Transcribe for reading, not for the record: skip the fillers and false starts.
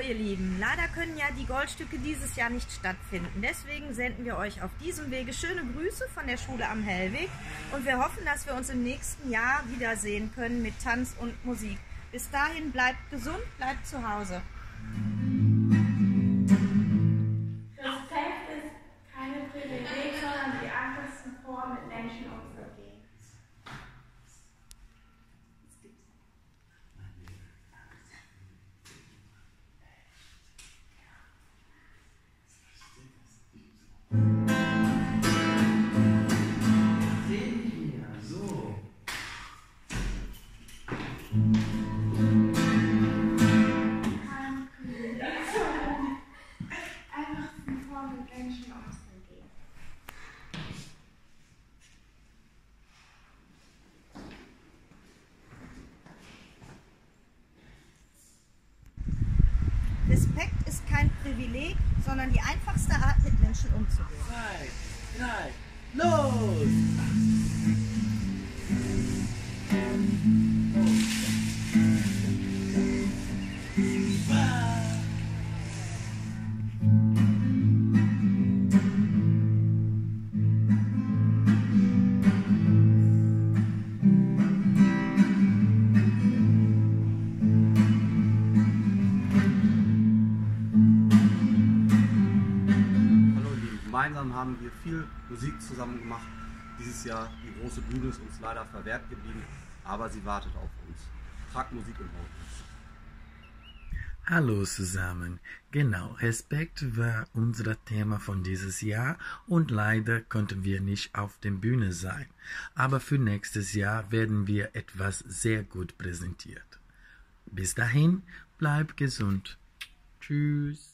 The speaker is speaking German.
ihr Lieben, leider können ja die Goldstücke dieses Jahr nicht stattfinden. Deswegen senden wir euch auf diesem Wege schöne Grüße von der Schule am Hellweg und wir hoffen, dass wir uns im nächsten Jahr wiedersehen können mit Tanz und Musik. Bis dahin bleibt gesund, bleibt zu Hause. Respekt ist keine Privileg, sondern die einfachsten Formen, mit Menschen umzugehen. Respekt ist kein Privileg, sondern die einfachste Art, mit Menschen umzugehen. 2, 3, los! Gemeinsam haben wir viel Musik zusammen gemacht. Dieses Jahr die große Bühne ist uns leider verwehrt geblieben, aber sie wartet auf uns. Tragt Musik und haut uns. Hallo zusammen. Genau, Respekt war unser Thema von dieses Jahr und leider konnten wir nicht auf der Bühne sein. Aber für nächstes Jahr werden wir etwas sehr gut präsentiert. Bis dahin, bleib gesund. Tschüss.